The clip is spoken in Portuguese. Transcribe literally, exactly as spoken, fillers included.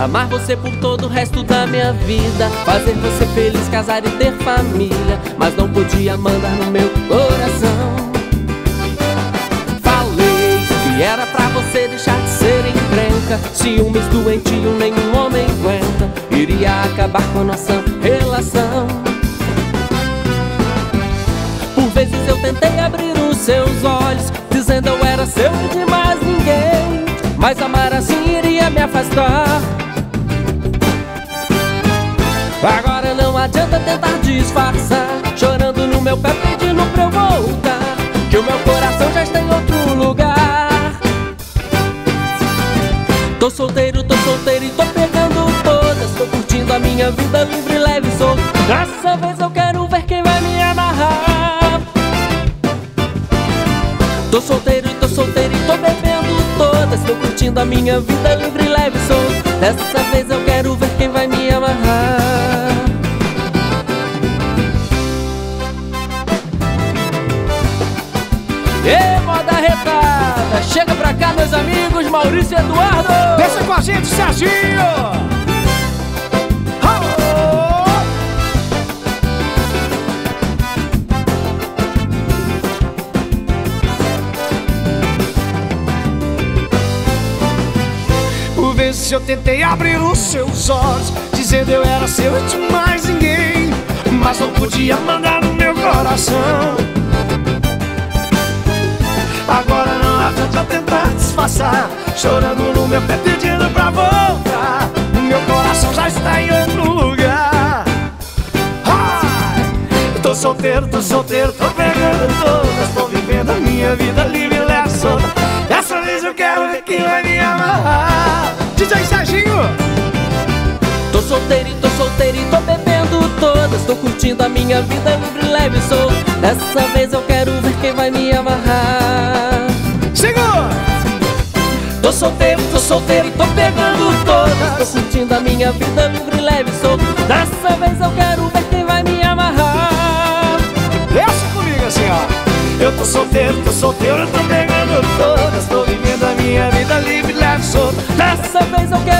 Amar você por todo o resto da minha vida, fazer você feliz, casar e ter família, mas não podia mandar no meu coração. Falei que era pra você deixar de ser encrenca, ciúmes doentio nenhum homem aguenta, iria acabar com a nossa relação. Por vezes eu tentei abrir os seus olhos, dizendo eu era seu e de mais ninguém, mas amar assim iria me afastar. Agora não adianta tentar disfarçar, chorando no meu pé pedindo pra eu voltar, que o meu coração já está em outro lugar. Tô solteiro, tô solteiro e tô pegando todas, tô curtindo a minha vida livre, leve e solto. Dessa vez eu quero ver quem vai me amarrar. Tô solteiro e tô solteiro e tô bebendo todas, tô curtindo a minha vida livre, leve e solto. Dessa vez eu quero ver quem vai me amarrar. E moda retada, chega pra cá meus amigos, Maurício e Eduardo. Deixa com a gente, Serginho. Por vezes eu tentei abrir os seus olhos, dizendo eu era seu e de mais ninguém, mas não podia mandar no meu coração. Agora não adianta tentar disfarçar, chorando no meu pé pedindo pra voltar, meu coração já está em outro lugar. Ai, tô solteiro, tô solteiro, tô pegando todas, tô vivendo a minha vida livre, leve, solta. Dessa vez eu quero ver quem vai me amarrar. D J Serginho. Tô solteiro e tô solteiro e tô bebendo todas, tô curtindo a minha vida livre, leve e solto. Dessa vez eu quero ver quem vai me amarrar. Segura! Tô solteiro, tô solteiro e tô pegando todas, tô curtindo a minha vida livre, leve e solto. Dessa vez eu quero ver quem vai me amarrar. Deixa comigo assim, ó. Eu tô solteiro, tô solteiro, tô pegando todas, tô vivendo a minha vida livre, leve e solto. Dessa vez eu quero